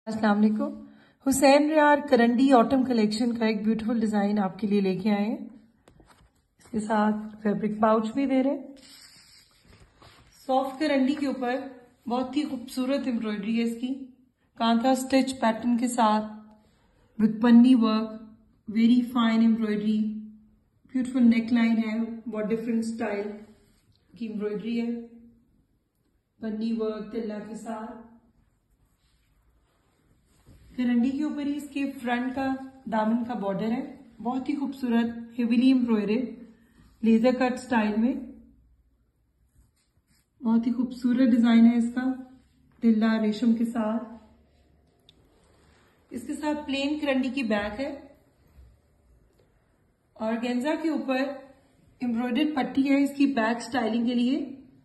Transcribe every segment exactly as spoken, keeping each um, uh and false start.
अस्सलाम वालेकुम। हुसैन रियार करंडी ऑटम कलेक्शन का एक ब्यूटीफुल डिजाइन आपके लिए लेके आए हैं। इसके साथ फैब्रिक पाउच भी दे रहे हैं। सॉफ्ट करंडी के ऊपर बहुत ही खूबसूरत एम्ब्रॉयडरी है इसकी, कांथा स्टिच पैटर्न के साथ विद पन्नी work, very fine embroidery, beautiful neck line है, बहुत डिफरेंट स्टाइल की एम्ब्रॉयडरी है, पन्नी वर्क तिल्ला के साथ। करंडी के ऊपर ही इसके फ्रंट का दामन का बॉर्डर है, बहुत ही खूबसूरत heavily embroidered laser cut style में। बहुत ही खूबसूरत डिजाइन है इसका, तिल्ला रेशम के साथ। इसके साथ प्लेन करंडी की बैक है और गेंजा के ऊपर एम्ब्रॉयडर्ड पट्टी है इसकी बैक स्टाइलिंग के लिए।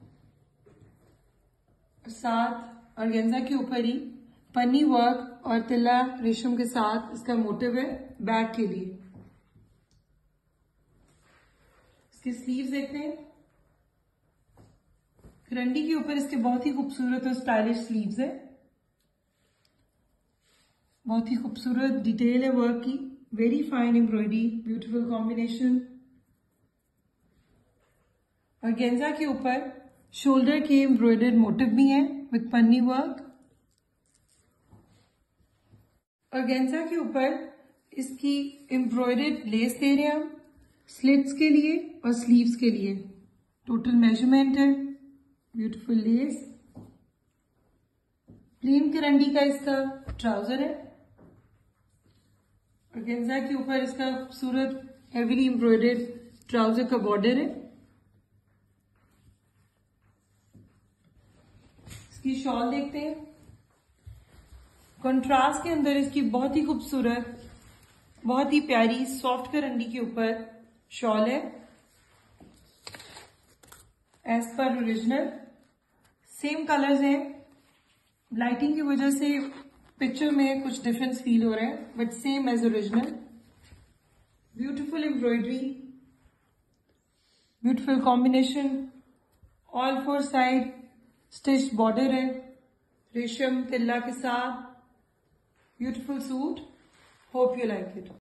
साथ और गेंजा के ऊपर ही पन्नी वर्क और तिल्ला रेशम के साथ इसका मोटिव है बैक के लिए। इसके स्लीव्स देखते हैं। करंडी के ऊपर इसके बहुत ही खूबसूरत और स्टाइलिश स्लीव्स है, बहुत ही खूबसूरत डिटेल है वर्क की, very fine embroidery, beautiful combination. और गेंजा के ऊपर शोल्डर के एम्ब्रॉयडर्ड मोटिव भी है विद पन्नी वर्क। और गेंजा के ऊपर इसकी एम्ब्रॉयडर्ड लेस दे रहे हैं हम स्लिट्स के लिए और स्लीव्स के लिए। टोटल मेजरमेंट है, ब्यूटीफुल लेस। प्लेन करंडी का इसका ट्राउजर है और गेंजा के ऊपर इसका खूबसूरत हेवीली एम्ब्रॉयडर्ड ट्राउजर का बॉर्डर है। इसकी शॉल देखते हैं। कंट्रास्ट के अंदर इसकी बहुत ही खूबसूरत, बहुत ही प्यारी सॉफ्ट करंडी के ऊपर शॉल है, एज पर ओरिजिनल। सेम कलर्स हैं, लाइटिंग की वजह से पिक्चर में कुछ डिफरेंस फील हो रहा है, but same as original. Beautiful embroidery, beautiful combination, all four side stitch border है रेशम तिल्ला के साथ। Beautiful suit. Hope you like it.